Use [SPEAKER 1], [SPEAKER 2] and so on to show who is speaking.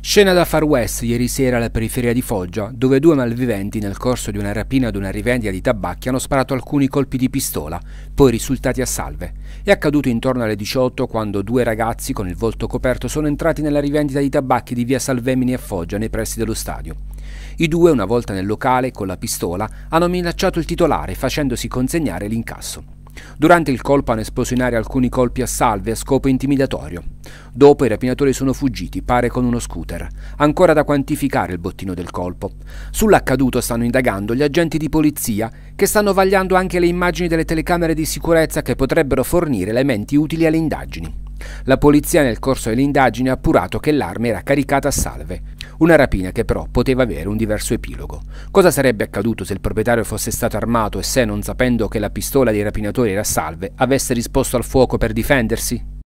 [SPEAKER 1] Scena da Far West ieri sera alla periferia di Foggia, dove due malviventi nel corso di una rapina ad una rivendita di tabacchi hanno sparato alcuni colpi di pistola, poi risultati a salve. È accaduto intorno alle 18 quando due ragazzi con il volto coperto sono entrati nella rivendita di tabacchi di via Salvemini a Foggia, nei pressi dello stadio. I due, una volta nel locale, con la pistola, hanno minacciato il titolare facendosi consegnare l'incasso. Durante il colpo hanno esploso in aria alcuni colpi a salve a scopo intimidatorio. Dopo i rapinatori sono fuggiti, pare con uno scooter. Ancora da quantificare il bottino del colpo. Sull'accaduto stanno indagando gli agenti di polizia, che stanno vagliando anche le immagini delle telecamere di sicurezza che potrebbero fornire elementi utili alle indagini. La polizia nel corso delle indagini ha appurato che l'arma era caricata a salve. Una rapina che però poteva avere un diverso epilogo. Cosa sarebbe accaduto se il proprietario fosse stato armato e se, non sapendo che la pistola dei rapinatori era a salve, avesse risposto al fuoco per difendersi?